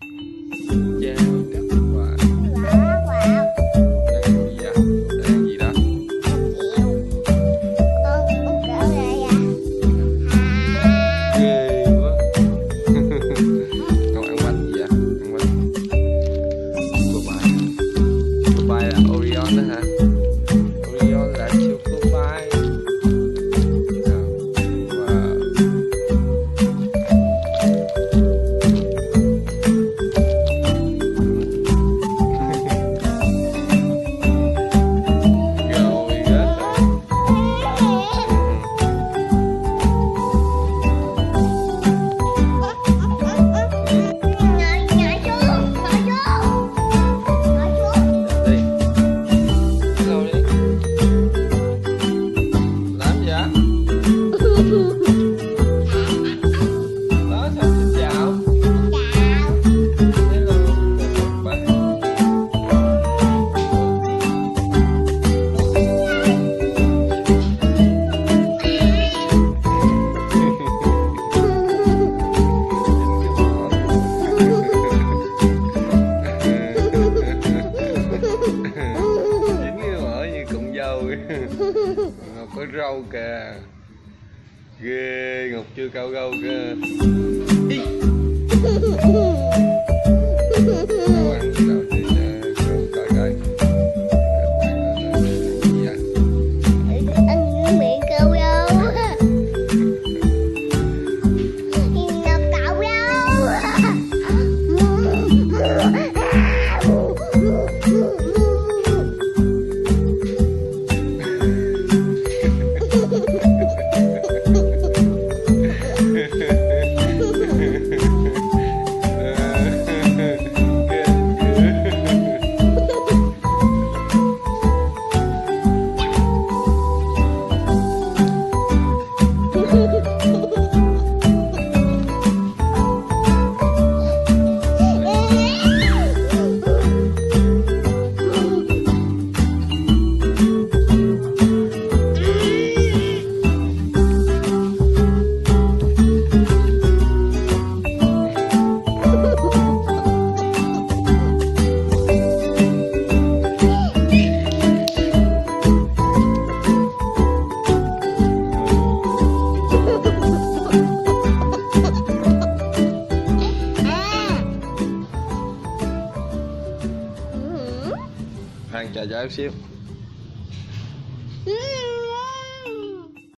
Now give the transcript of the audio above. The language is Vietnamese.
Chào các bạn. Đang làm gì vậy? Đang làm gì đó? Ghê quá. Con ăn bánh gì vậy? Ăn bánh Dubai là Oreo đó hả? Oreo là Dubai. Wow. Rồi hết rồi. Đi. Hello đi. Làm gì ạ? Đó, sao xin chào. Hello. Bye. Dính cái mỡ như cọng dâu. Ngọc có râu kìa. Ghê, Ngọc chưa cạo râu kìa. Ý. Đâu ăn gì đâu thì coi coi. Gì vậy? Ăn chờ cho em xíu.